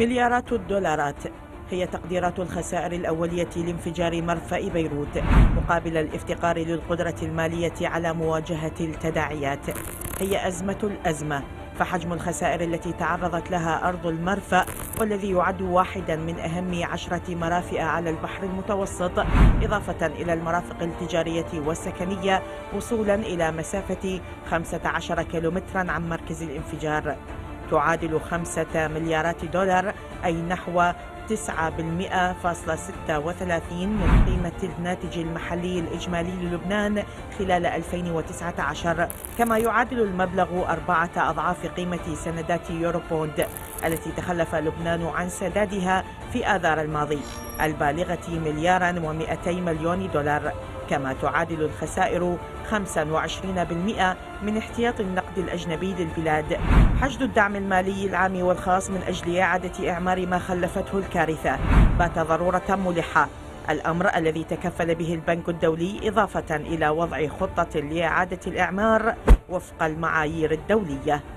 مليارات الدولارات هي تقديرات الخسائر الأولية لانفجار مرفأ بيروت مقابل الافتقار للقدرة المالية على مواجهة التداعيات. هي أزمة الأزمة، فحجم الخسائر التي تعرضت لها أرض المرفأ، والذي يعد واحدا من أهم 10 مرافئ على البحر المتوسط، إضافة إلى المرافق التجارية والسكنية، وصولا إلى مسافة 15 كيلومترا عن مركز الانفجار، تعادل 5 مليارات دولار، أي نحو 9.36% من قيمة الناتج المحلي الإجمالي للبنان خلال 2019، كما يعادل المبلغ 4 أضعاف قيمة سندات يوروبوند التي تخلف لبنان عن سدادها في آذار الماضي البالغة $200 مليون، كما تعادل الخسائر 25% من احتياطي النقد الأجنبي للبلاد. حشد الدعم المالي العام والخاص من أجل إعادة إعمار ما خلفته الكارثة بات ضرورة ملحة، الأمر الذي تكفل به البنك الدولي، إضافة إلى وضع خطة لإعادة الإعمار وفق المعايير الدولية.